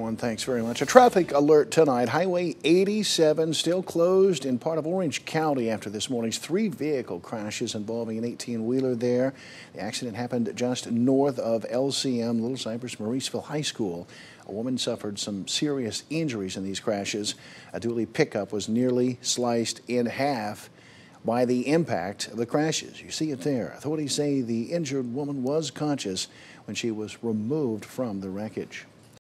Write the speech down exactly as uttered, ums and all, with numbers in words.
Alan. Thanks very much. A traffic alert tonight. Highway eighty-seven still closed in part of Orange County after this morning's three vehicle crashes involving an eighteen-wheeler there. The accident happened just north of L C M, Little Cypress-Mauriceville High School. A woman suffered some serious injuries in these crashes. A dually pickup was nearly sliced in half by the impact of the crashes. You see it there. Authorities say the injured woman was conscious when she was removed from the wreckage.